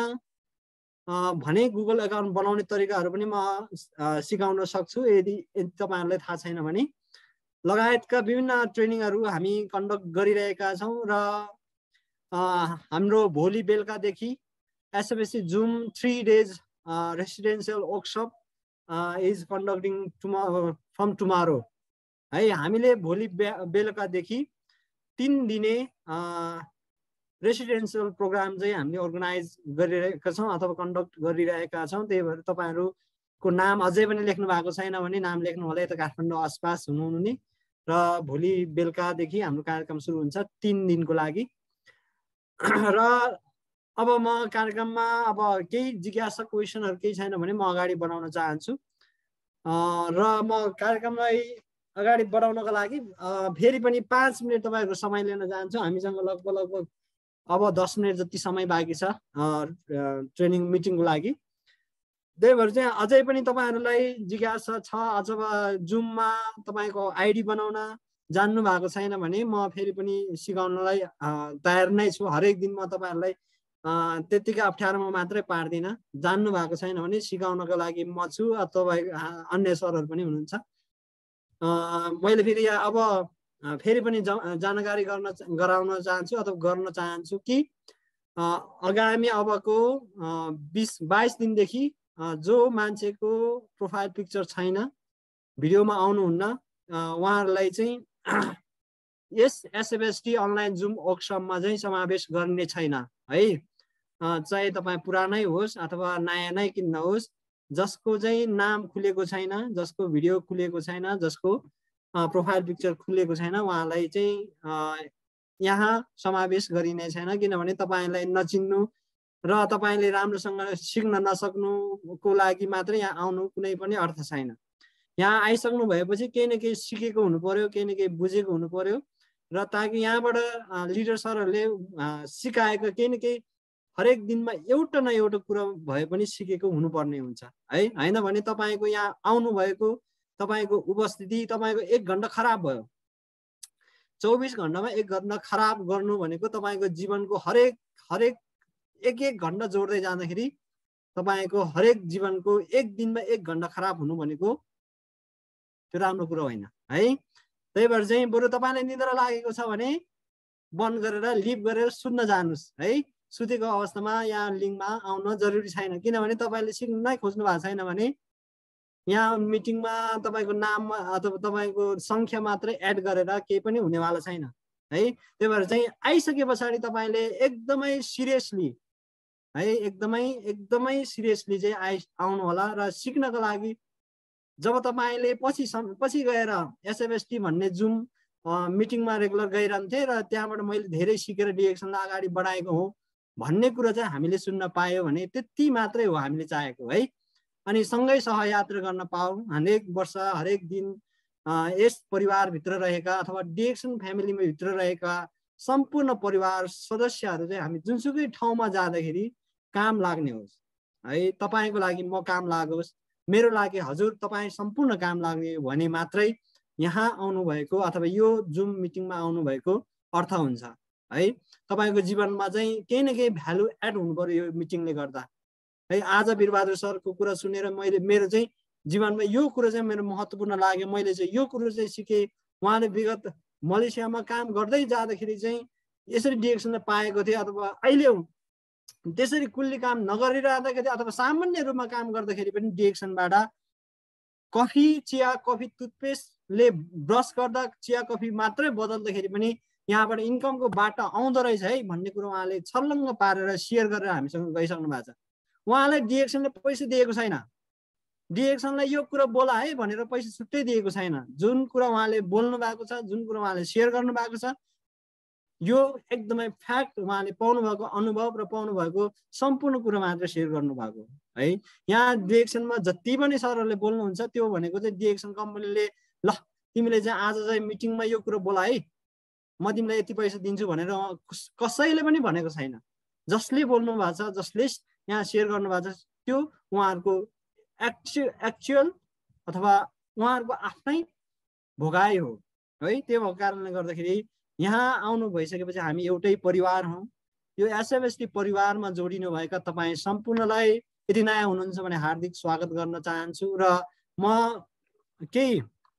B: भने गुगल अकाउन्ट बनाउने तरिकाहरू पनि म सिकाउन सक्छु यदि तपाईहरुलाई थाहा छैन भने लगायतका विभिन्न ट्रेनिङहरू हामी कन्डक्ट गरिरहेका छौं र हाम्रो भोलि बेलुकादेखि SABC Zoom 3 days residential workshop is conducting from tomorrow है हामीले भोलि बेलुकादेखि 3 दिने रेसिडेन्शियल प्रोग्राम चाहिँ हामीले अर्गनाइज गरिरहेका छौं अथवा कन्डक्ट गरिरहेका छौं त्यही भएर तपाईहरुको नाम अझै पनि लेख्नु भएको छैन भने नाम लेख्नु होला यता काठमाडौँ आसपास हुनुहुने र भोलि बेलुकादेखि हाम्रो कार्यक्रम सुरु हुन्छ 3 दिनको लागि। र अब म कार्यक्रममा अब केही जिज्ञासा क्वेसनहरू केही छैन भने म अगाडि बढाउन चाहन्छु। र म कार्यक्रमलाई अगाडि बढाउनको लागि फेरि पनि 5 मिनट तपाईँहरूको समय लिन चाहन्छु। हामीसँग लगभग अब 10 मिनट जति समय बाँकी छ ट्रेनिङ मिटिङको लागि। त्यही भएर चाहिँ अझै पनि तपाईँहरूलाई जिज्ञासा छ अथवा जुममा तपाईँको आइडी बनाउन जान्नु भएको छैन भने म फेरि पनि सिकाउनलाई तयार नै छु। हरेक दिन म तपाईँहरूलाई त्यतिकै अप्ठ्यारोमा मात्रै पार्दिनँ। जान्नु भएको छैन भने सिकाउनको लागि म छु, तपाईँ अन्य सरहरू पनि हुनुहुन्छ। मैले फेरि अब फेरि पनि जानकारी गराउन चाहन्छु अथवा गर्न चाहन्छु कि आगामी अबको 22 दिनदेखि जो मान्छेको प्रोफाइल पिक्चर छैन, भिडियोमा आउनुहुन्न, उहाँहरूलाई चाहिँ यस एसएफएसटी अनलाइन जुम वर्कसपमा चाहिँ समावेश गर्ने छैन है। चाहे तपाईँ पुरानै होस् अथवा नयाँ नै किन होस्, जसको चाहिँ नाम खुलेको छैन, जसको भिडियो खुलेको छैन, जसको प्रोफाइल पिक्चर खुलेको छैन, उहाँलाई चाहिँ यहाँ समावेश गरिने छैन। किनभने तपाईँलाई नचिन्नु र तपाईँले राम्रोसँग सिक्न नसक्नुको लागि मात्रै यहाँ आउनु कुनै पनि अर्थ छैन। यहाँ आइसक्नु भएपछि केही न केही सिकेको हुनु पर्यो, केही न केही बुझेको हुनु पर्यो, र ताकि यहाँबाट लिडर सरहरूले सिकाएको केही न केही हरेक दिनमा एउटा न एउटा कुरा भए पनि सिकेको हुनुपर्ने हुन्छ है। होइन भने तपाईँको यहाँ आउनुभएको तपाईँको उपस्थिति तपाईँको 1 घन्टा खराब भयो। 24 घन्टामा 1 घन्टा खराब गर्नु भनेको तपाईँको जीवनको हरेक 1 घन्टा जोड्दै जाँदाखेरि तपाईँको हरेक जीवनको 1 दिनमा 1 घन्टा खराब हुनु भनेको त्यो राम्रो कुरो होइन है। त्यही भएर चाहिँ बरु तपाईँलाई निद्रा लागेको छ भने बन्द गरेर लिभ गरेर सुत्न जानुहोस् है। सुतेको अवस्थामा यहाँ लिङ्कमा आउन जरुरी छैन। किनभने तपाईँले सिक्न नै खोज्नु भएको छैन भने यहाँ मिटिङमा तपाईँको नाम अथवा तपाईँको सङ्ख्या मात्रै एड गरेर केही पनि हुनेवाला छैन है। त्यही भएर चाहिँ आइसके पछाडि तपाईँले एकदमै सिरियसली है, एकदमै सिरियसली चाहिँ आउनु होला। र सिक्नको लागि जब तपाईँले पछि गएर एसएफएसटी भन्ने जुम मिटिङमा रेगुलर गइरहन्थे र त्यहाँबाट मैले धेरै सिकेर डिरेक्सनलाई अगाडि बढाएको हो भन्ने कुरा चाहिँ हामीले सुन्न पायो भने त्यति मात्रै हो हामीले चाहेको है। अनि सँगै सहयात्रा गर्न पाऊँ, हरेक वर्ष हरेक दिन यस परिवारभित्र रहेका अथवा डिरेक्सन फ्यामिलीमा भित्र रहेका सम्पूर्ण परिवार सदस्यहरू चाहिँ हामी जुनसुकै ठाउँमा जाँदाखेरि काम लाग्ने होस् है। तपाईँको लागि म काम लागोस्, मेरो लागि हजुर तपाईँ सम्पूर्ण काम लाग्ने भने मात्रै यहाँ आउनुभएको अथवा यो जुम मिटिङमा आउनुभएको अर्थ हुन्छ है। तपाईँको जीवनमा चाहिँ केही न केही भ्यालु एड हुनु पर्यो यो मिटिङले गर्दा है। आज वीरबहादुर सरको कुरा सुनेर मेरो चाहिँ जीवनमा यो कुरो चाहिँ मेरो महत्त्वपूर्ण लाग्यो। मैले चाहिँ यो कुरो चाहिँ सिकेँ। उहाँले विगत मलेसियामा काम गर्दै जाँदाखेरि चाहिँ यसरी डिरेक्सन पाएको थिएँ अथवा अहिले त्यसरी कुल्ली काम नगरिरहँदाखेरि अथवा सामान्य रूपमा काम गर्दाखेरि पनि डिरेक्सनबाट कफी चिया कफी टुथपेस्टले ब्रस गर्दा चिया कफी मात्रै बदल्दाखेरि पनि यहाँबाट इन्कमको बाटो आउँदो रहेछ है भन्ने कुरो उहाँले छर्लङ्ग पारेर सेयर गरेर हामीसँग गइसक्नु भएको छ। उहाँलाई डिरेक्सनले पैसा दिएको छैन, डिरेक्सनलाई यो कुरा बोला है भनेर पैसा छुट्टै दिएको छैन। जुन कुरा उहाँले बोल्नु भएको छ, जुन कुरा उहाँले सेयर गर्नु भएको छ, यो एकदमै फ्याक्ट उहाँले पाउनु भएको अनुभव र पाउनु भएको सम्पूर्ण कुरा मात्र सेयर गर्नु भएको है। यहाँ डिरेक्सनमा जति पनि सरहरूले बोल्नुहुन्छ त्यो भनेको चाहिँ डिरेक्सन कम्पनीले ल तिमीले चाहिँ आज चाहिँ मिटिङमा यो कुरो बोला है, म तिमीलाई यति पैसा दिन्छु भनेर कसैले पनि भनेको छैन। जसले बोल्नु भएको छ, जसले यहाँ सेयर गर्नु भएको छ, त्यो उहाँहरूको एक्चुअल अथवा उहाँहरूको आफ्नै भोगाइ हो है। त्यो भएको कारणले गर्दाखेरि यहाँ आउनु भइसकेपछि हामी एउटै परिवार हौँ। यो एसएफएसटी परिवारमा जोडिनु भएका तपाईँ सम्पूर्णलाई यदि नयाँ हुनुहुन्छ भने हार्दिक स्वागत गर्न चाहन्छु। र म केही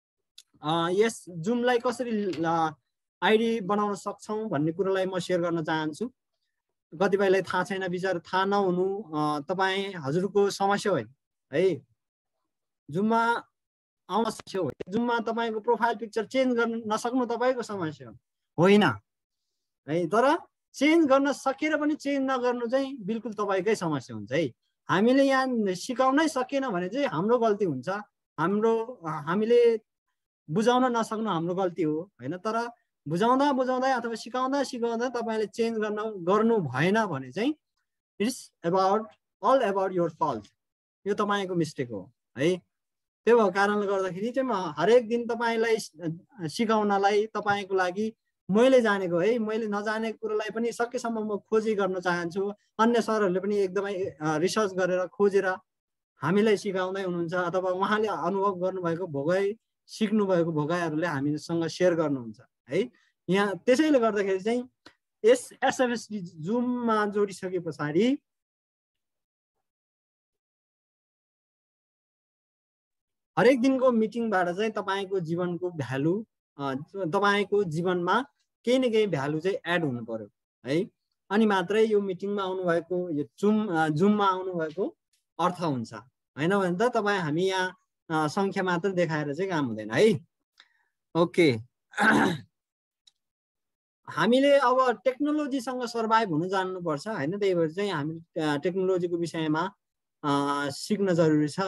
B: यस जुमलाई कसरी आइडी बनाउन सक्छौँ भन्ने कुरोलाई म सेयर गर्न चाहन्छु। कतिपयलाई थाहा छैन, विचार थाहा नहुनु तपाईँ हजुरको समस्या होइन है। जुममा आउन सक्यो, जुममा तपाईँको प्रोफाइल पिक्चर चेन्ज गर्न नसक्नु तपाईँको समस्या होइन है। तर चेन्ज गर्न सकेर पनि चेन्ज नगर्नु चाहिँ बिल्कुल तपाईँकै समस्या हुन्छ है। हामीले यहाँ सिकाउनै सकेन भने चाहिँ हाम्रो गल्ती हुन्छ। हामीले बुझाउन नसक्नु हाम्रो गल्ती हो हैन। तर बुझाउँदा बुझाउँदै अथवा सिकाउँदा सिकाउँदा तपाईले चेन्ज गर्नु भएन भने चाहिँ it's all about your fault, यो तपाईको मिस्टेक हो है। त्यो भएको कारणले गर्दाखेरि चाहिँ म हरेक दिन तपाईलाई सिकाउनलाई तपाईको लागि मैले जानेको है, मैले नजानेको कुरालाई पनि सकेसम्म म खोजी गर्न चाहन्छु। अन्य सरहरूले पनि एकदमै रिसर्च गरेर खोजेर हामीलाई सिकाउँदै हुनुहुन्छ, अथवा उहाँले अनुभव गर्नुभएको भोगाइ सिक्नु भएको भोगाइहरूले हामीसँग सेयर गर्नुहुन्छ है। यहाँ त्यसैले गर्दाखेरि चाहिँ यस एसएफएसडी जुममा जोडिसके पछाडि हरेक दिनको मिटिङबाट चाहिँ तपाईको जीवनको भ्यालु, तपाईको जीवनमा केही न केही भ्यालु चाहिँ एड हुनु पर्यो है। अनि मात्रै यो मिटिङमा आउनुभएको, यो जुममा आउनुभएको अर्थ हुन्छ हैन भने त तपाईँ हामी यहाँ संख्या मात्र देखाएर चाहिँ काम हुँदैन है। ओके, हामीले अब टेक्नोलोजीसँग सर्भाइभ हुन जान्नुपर्छ हैन। त्यही भएर चाहिँ हामी टेक्नोलोजीको विषयमा सिक्न जरुरी छ।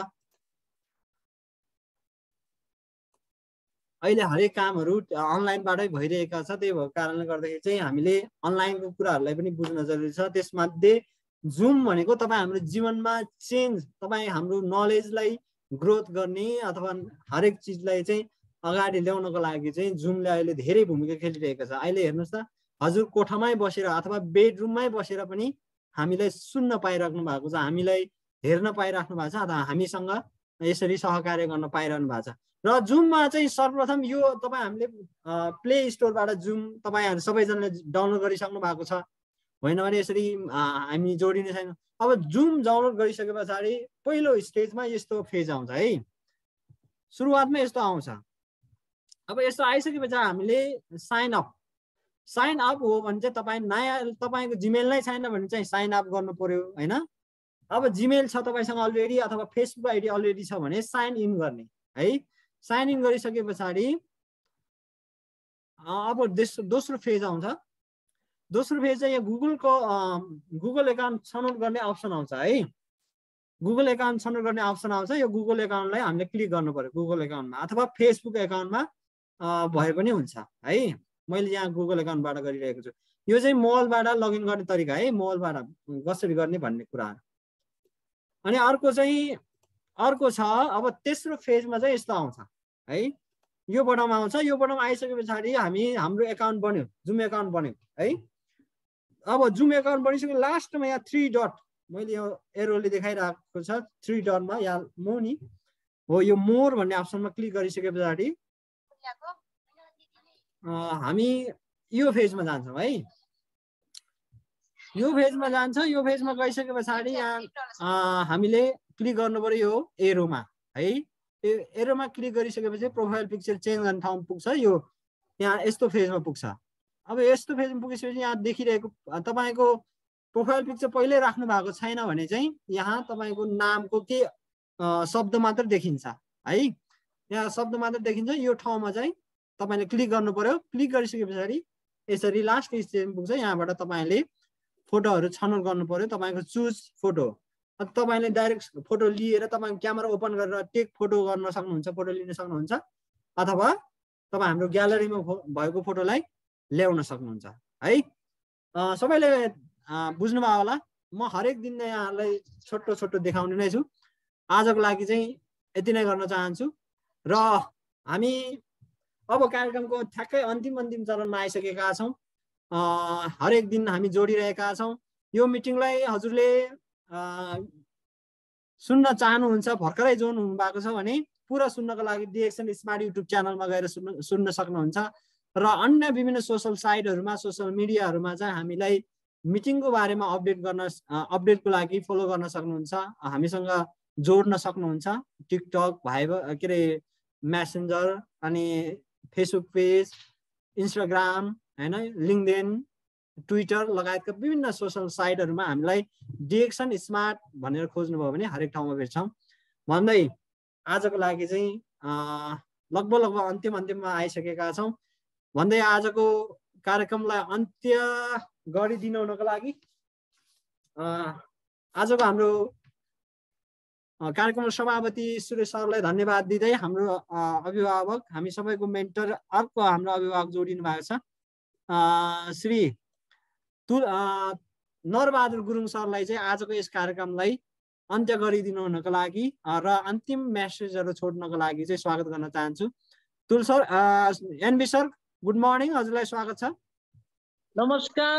B: अहिले हरेक कामहरू अनलाइनबाटै भइरहेका छ। त्यही भएको कारणले गर्दाखेरि चाहिँ हामीले अनलाइनको कुराहरूलाई पनि बुझ्न जरुरी छ। त्यसमध्ये जुम भनेको तपाईँ हाम्रो जीवनमा चेन्ज, तपाईँ हाम्रो नलेजलाई ग्रोथ गर्ने अथवा हरेक चिजलाई चाहिँ अगाडि ल्याउनको लागि चाहिँ जुमले अहिले धेरै भूमिका खेलिरहेको छ। अहिले हेर्नुहोस् त, हजुर कोठामै बसेर अथवा बेडरुममै बसेर पनि हामीलाई सुन्न पाइराख्नु भएको छ, हामीलाई हेर्न पाइराख्नु भएको छ, अथवा हामीसँग यसरी सहकार्य गर्न पाइरहनु भएको छ। र जुममा चाहिँ सर्वप्रथम यो तपाईँ हामीले प्ले स्टोरबाट जुम तपाईँहरू सबैजनाले डाउनलोड गरिसक्नु भएको छ होइन भने यसरी हामी जोडिने छैन। अब जुम डाउनलोड गरिसके पछाडि पहिलो स्टेजमा यस्तो फेज आउँछ है, सुरुवातमा यस्तो आउँछ। अब यस्तो आइसकेपछि हामीले साइन अप हो भने चाहिँ तपाईँ नयाँ, तपाईँको जिमेल नै छैन भने चाहिँ साइन अप गर्नु पर्यो हैन। अब जिमेल छ तपाईँसँग अलरेडी अथवा फेसबुक आइडी अलरेडी छ भने साइन इन गर्ने है। साइन इन गरिसके पछाडि अब दोस्रो फेज आउँछ। दोस्रो फेज चाहिँ यहाँ गुगल एकाउन्ट छनौट गर्ने अप्सन आउँछ है। गुगल एकाउन्ट छनौट गर्ने अप्सन आउँछ। यो गुगल एकाउन्टलाई हामीले क्लिक गर्नु पर्यो गुगल एकाउन्टमा, अथवा फेसबुक एकाउन्टमा भए पनि हुन्छ है। मैले यहाँ गुगल एकाउन्टबाट गरिरहेको छु। यो चाहिँ मोबाइलबाट लगइन गर्ने तरिका है, मोबाइलबाट कसरी गर्ने भन्ने कुरा। अनि अर्को छ अब तेस्रो फेजमा चाहिँ यस्तो आउँछ है। यो बटनमा आउँछ। यो बटनमा आइसके पछाडि हाम्रो एकाउन्ट बन्यो, जुम एकाउन्ट बन्यो है। अब जुम एकाउन्ट बनिसक्यो, लास्टमा यहाँ 3 डट मैले यो एरोले देखाइरहेको छ, 3 डटमा यहाँ मुनि हो यो मोर भन्ने अप्सनमा क्लिक गरिसके पछाडि हामी यो फेजमा जान्छौँ है। यो फेजमा जान्छ। यो फेजमा गइसके पछाडि यहाँ हामीले क्लिक गर्नु पर्यो यो एरोमा है। एरोमा क्लिक गरिसकेपछि प्रोफाइल पिक्चर चेन्ज गर्ने ठाउँमा पुग्छ। यो यहाँ यस्तो फेजमा पुग्छ। अब यस्तो फेजमा पुगेपछि यहाँ देखिरहेको तपाईँको प्रोफाइल पिक्चर पहिल्यै राख्नु भएको छैन भने चाहिँ यहाँ तपाईँको नामको के शब्द मात्र देखिन्छ है। यहाँ शब्द मात्र देखिन्छ। यो ठाउँमा चाहिँ तपाईँले क्लिक गर्नु पर्यो। क्लिक गरिसके पछाडि यसरी लास्ट स्टेजमा पुग्छ। यहाँबाट तपाईँले फोटोहरू छनौट गर्नु पर्यो, तपाईँको चुज फोटो। तपाईँले डाइरेक्ट फोटो लिएर तपाईँको क्यामेरा ओपन गरेर टेक फोटो गर्न सक्नुहुन्छ, फोटो लिन सक्नुहुन्छ, अथवा तपाईँ हाम्रो ग्यालरीमा भएको फोटोलाई ल्याउन सक्नुहुन्छ है। सबैले बुझ्नुभयो होला। म हरेक दिन नै यहाँलाई छोटो छोटो देखाउने नै छु। आजको लागि चाहिँ यति नै गर्न चाहन्छु। र हामी अब कार्यक्रमको ठ्याक्कै अन्तिम चरणमा आइसकेका छौँ। हरेक दिन हामी जोडिरहेका छौँ। यो मिटिङलाई हजुरले सुन्न चाहनुहुन्छ, भर्खरै जोड्नु भएको छ भने पुरा सुन्नको लागि डिएक्सन स्मार्ट युट्युब च्यानलमा गएर सुन्न सक्नुहुन्छ। र अन्य विभिन्न सोसल साइटहरूमा, सोसल मिडियाहरूमा चाहिँ हामीलाई मिटिङको बारेमा अपडेटको लागि फलो गर्न सक्नुहुन्छ, हामीसँग जोड्न सक्नुहुन्छ। टिकटक, भाइबर के अरे मेसेन्जर, अनि फेसबुक पेज, इन्स्टाग्राम हैन, लिङ्कडिन, ट्विटर लगायतका विभिन्न सोसल साइटहरूमा हामीलाई डिएक्सन स्मार्ट भनेर खोज्नुभयो भने हरेक ठाउँमा भेट्छौँ। भन्दै आजको लागि चाहिँ लगभग अन्तिममा आइसकेका छौँ। भन्दै आजको कार्यक्रमलाई अन्त्य गरिदिनुको लागि आजको हाम्रो कार्यक्रम सभापति सुरेश सरलाई धन्यवाद दिँदै हाम्रो अभिभावक हामी सबैको मेन्टर अर्को हाम्रो अभिभावक जोडिनु भएको छ श्री नरबहादुर गुरुङ सरलाई चाहिँ आजको यस कार्यक्रमलाई अन्त्य गरिदिनु हुनको लागि र अन्तिम मेसेजहरू छोड्नको लागि चाहिँ स्वागत गर्न चाहन्छु। Tul sir, NB sir, good morning, हजुरलाई स्वागत छ।
C: नमस्कार।